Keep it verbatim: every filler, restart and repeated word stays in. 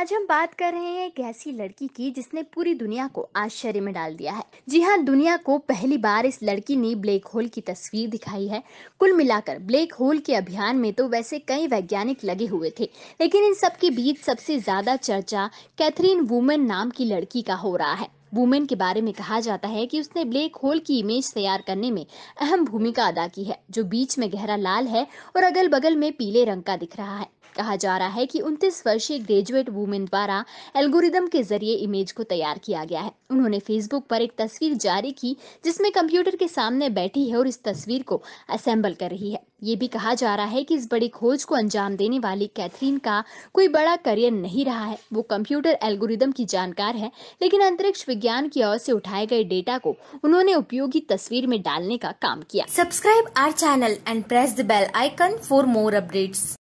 आज हम बात कर रहे हैं एक ऐसी लड़की की जिसने पूरी दुनिया को आश्चर्य में डाल दिया है। जी हाँ, दुनिया को पहली बार इस लड़की ने ब्लैक होल की तस्वीर दिखाई है। कुल मिलाकर ब्लैक होल के अभियान में तो वैसे कई वैज्ञानिक लगे हुए थे, लेकिन इन सब के बीच सबसे ज्यादा चर्चा कैथरीन वुमन नाम की लड़की का हो रहा है। वुमेन के बारे में कहा जाता है कि उसने ब्लैक होल की इमेज तैयार करने में अहम भूमिका अदा की है, जो बीच में गहरा लाल है और अगल बगल में पीले रंग का दिख रहा है। कहा जा रहा है कि उनतीस वर्षीय ग्रेजुएट वुमेन द्वारा एल्गोरिदम के जरिए इमेज को तैयार किया गया है। उन्होंने फेसबुक पर एक तस्वीर जारी की जिसमें कंप्यूटर के सामने बैठी है और इस तस्वीर को असेंबल कर रही है। ये भी कहा जा रहा है कि इस बड़ी खोज को अंजाम देने वाली कैथरीन का कोई बड़ा करियर नहीं रहा है। वो कंप्यूटर एल्गोरिदम की जानकार है, लेकिन अंतरिक्ष विज्ञान की ओर से उठाए गए डेटा को उन्होंने उपयोगी तस्वीर में डालने का काम किया। Subscribe our channel and press the bell icon for more updates.